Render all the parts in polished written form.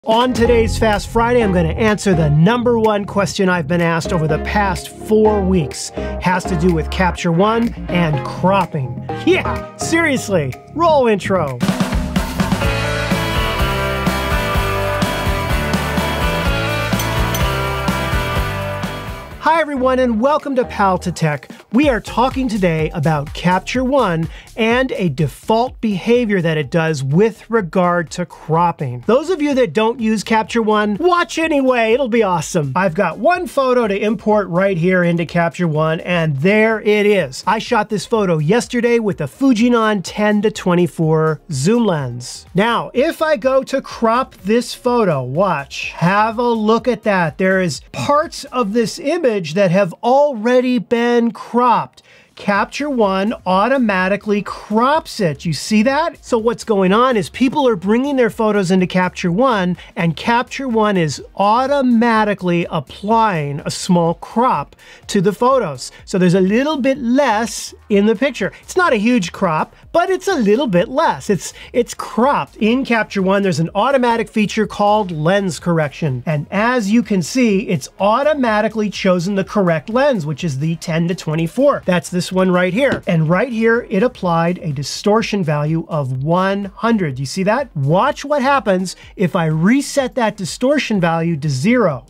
On today's Fast Friday, I'm going to answer the #1 question I've been asked over the past 4 weeks. Has to do with Capture One and cropping. Yeah, seriously, roll intro. Hi everyone and welcome to Pal to Tech. We are talking today about Capture One and a default behavior that it does with regard to cropping. Those of you that don't use Capture One, watch anyway, it'll be awesome. I've got one photo to import right here into Capture One and there it is. I shot this photo yesterday with the Fujinon 10-24 zoom lens. Now, if I go to crop this photo, watch, have a look at that. There is parts of this image that have already been cropped. Capture One automatically crops it. You see that? So what's going on is people are bringing their photos into Capture One and Capture One is automatically applying a small crop to the photos. So there's a little bit less in the picture. It's not a huge crop, but it's a little bit less. It's cropped. In Capture One, there's an automatic feature called lens correction. And as you can see, it's automatically chosen the correct lens, which is the 10-24. That's this one right here. And right here, it applied a distortion value of 100. You see that? Watch what happens if I reset that distortion value to 0.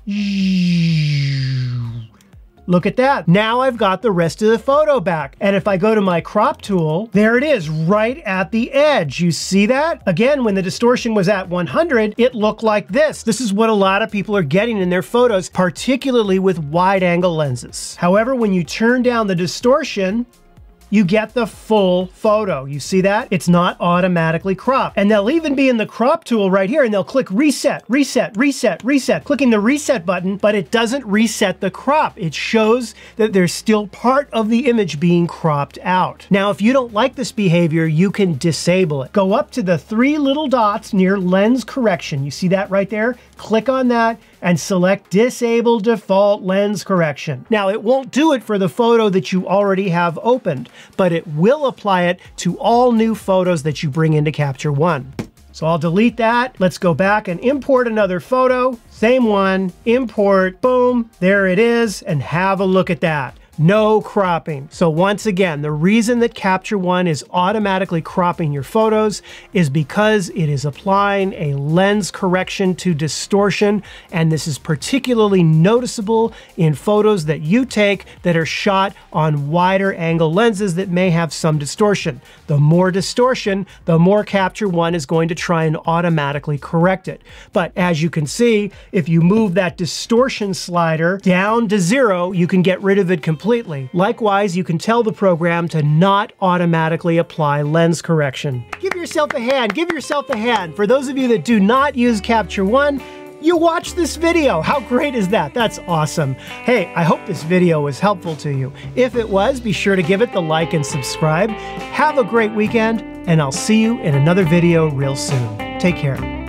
Look at that. Now I've got the rest of the photo back. And if I go to my crop tool, there it is right at the edge. You see that? Again, when the distortion was at 100, it looked like this. This is what a lot of people are getting in their photos, particularly with wide angle lenses. However, when you turn down the distortion, you get the full photo. You see that? It's not automatically cropped. And they'll even be in the crop tool right here and they'll click reset, reset, reset, reset, clicking the reset button, but it doesn't reset the crop. It shows that there's still part of the image being cropped out. Now, if you don't like this behavior, you can disable it. Go up to the 3 little dots near lens correction. You see that right there? Click on that and select Disable Default Lens Correction. Now, it won't do it for the photo that you already have opened, but it will apply it to all new photos that you bring into Capture One. So I'll delete that. Let's go back and import another photo. Same one, import, boom, there it is, and have a look at that. No cropping. So once again, the reason that Capture One is automatically cropping your photos is because it is applying a lens correction to distortion, and this is particularly noticeable in photos that you take that are shot on wider angle lenses that may have some distortion. The more distortion, the more Capture One is going to try and automatically correct it. But as you can see, if you move that distortion slider down to 0, you can get rid of it completely. Likewise, you can tell the program to not automatically apply lens correction. Give yourself a hand, give yourself a hand. For those of you that do not use Capture One, you watch this video. How great is that? That's awesome. Hey, I hope this video was helpful to you. If it was, be sure to give it the like and subscribe. Have a great weekend, and I'll see you in another video real soon. Take care.